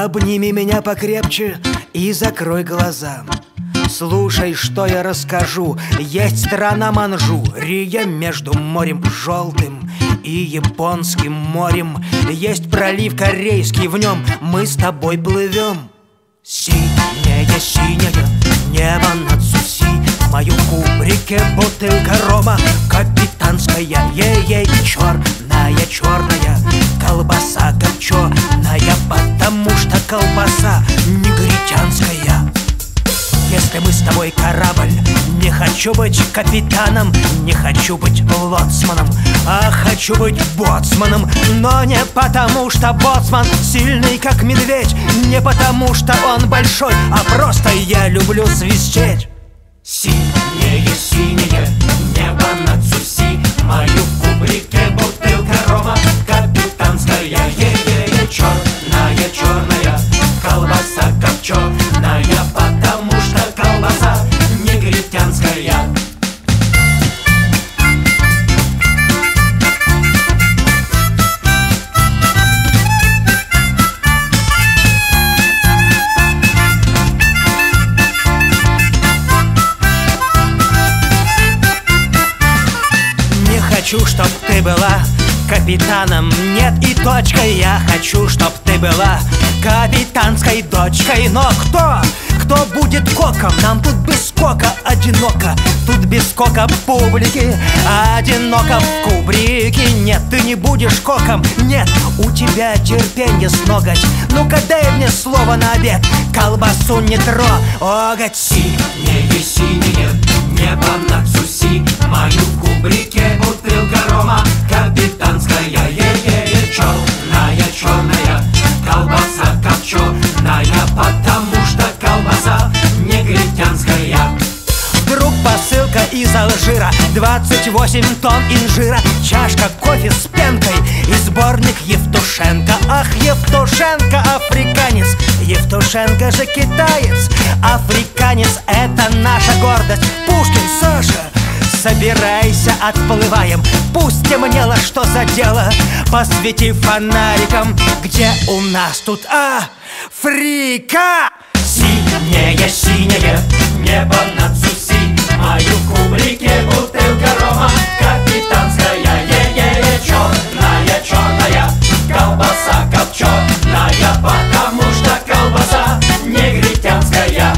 Обними меня покрепче и закрой глаза. Слушай, что я расскажу. Есть страна Манчжурия между морем желтым и Японским морем. Есть пролив Корейский, в нем мы с тобой плывем. Синее-синее небо над Суси, в моем кубрике бутылка рома капитанская, ей-ей, черная-черная колбаса копченая, потому что колбаса негритянская. Если мы с тобой корабль, не хочу быть капитаном, не хочу быть лоцманом, а хочу быть боцманом. Но не потому, что боцман сильный, как медведь, не потому, что он большой, а просто я люблю свистеть. Синее-синее небо над Суси, в моем кубрике бутылка рома капитанская, ей-ей, черная-черная колбаса копченая, потому что колбаса негритянская. Не хочу, чтоб ты была капитаном, нет и точка. Я хочу, чтоб ты была капитанской дочкой. Но кто будет коком? Нам тут без кока одиноко. Тут без кока публики одиноко в кубрике. Нет, ты не будешь коком, нет, у тебя терпенье с ноготь. Ну-ка дай мне слово на обед, колбасу не трогать. Синее-синее небо над Суси, в моем кубрике бутылка рома капитанская, ей-ей, черная-черная колбаса копченая, потому что колбаса негритянская. Вдруг посылка из Алжира, 28 тонн инжира, чашка кофе с пенкой и сборник Евтушенко. Ах, Евтушенко африканец, Евтушенко же китаец. Африканец — это наша гордость. Пушкин, Саша, собирайся, отплываем. Пусть темнело, что за дело, посвети фонариком, где у нас тут Африка. Синее-синее небо над Суси, в моем кубрике бутылка рома капитанская, ей-ей, черная-черная колбаса копченая, потому что колбаса негритянская.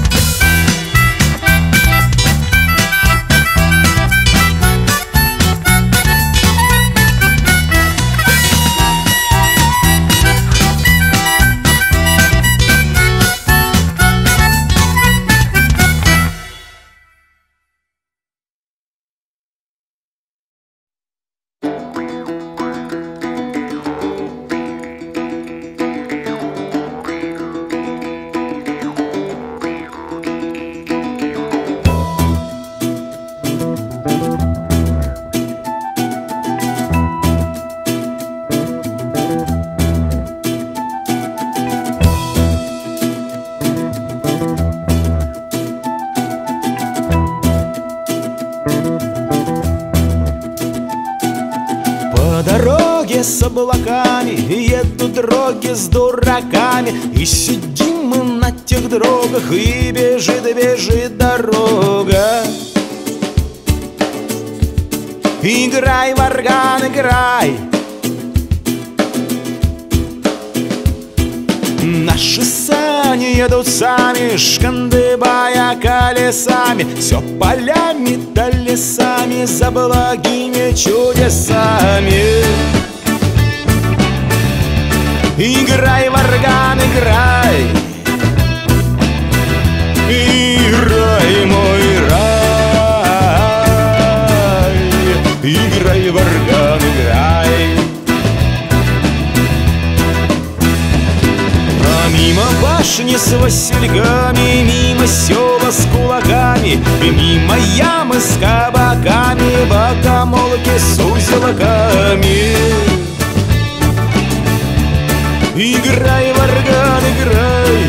С облаками едут дороги с дураками, и сидим мы на тех дорогах, и бежит дорога. Играй, варган, играй. Наши сани едут сами, шкандыбая колесами, все полями да лесами, за благими чудесами. Играй, варган, играй, и рай мой рай. Играй, варган, играй. А мимо башни с васильками, мимо села с кулаками, мимо ямы с кабаками, богомолки с узелками. Играй, варган, играй.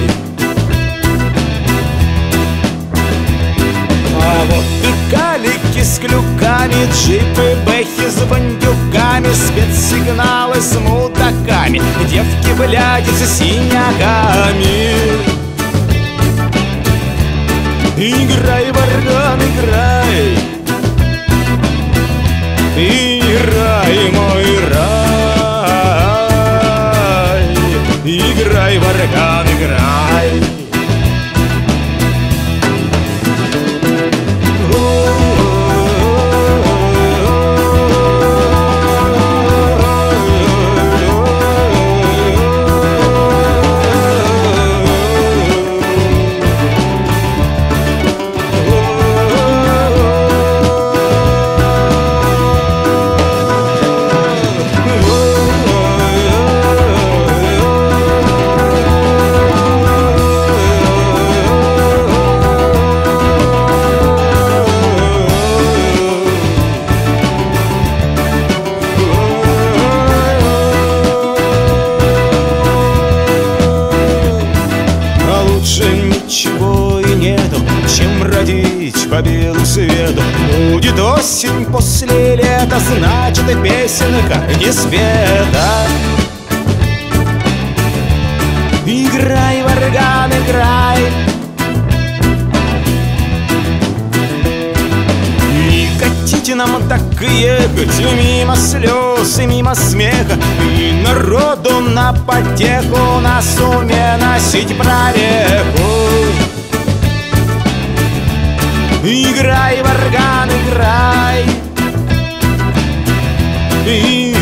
А вот и калики с клюками, джипы, бэхи с бандюками, огоньками, спецсигналы с мудаками, девки, бляди, с синяками. Играй, варган, играй, и рай, мой рай. Играй, варган, играй. Ничего и нету, чем родить по белу свету. Будет осень после лета, значит и песенка не спета. Играй, варган, играй. Не хотите нам так ехать мимо слез и мимо смеха, и народу на потеху на суме носить прореху. Играй, варган, играй.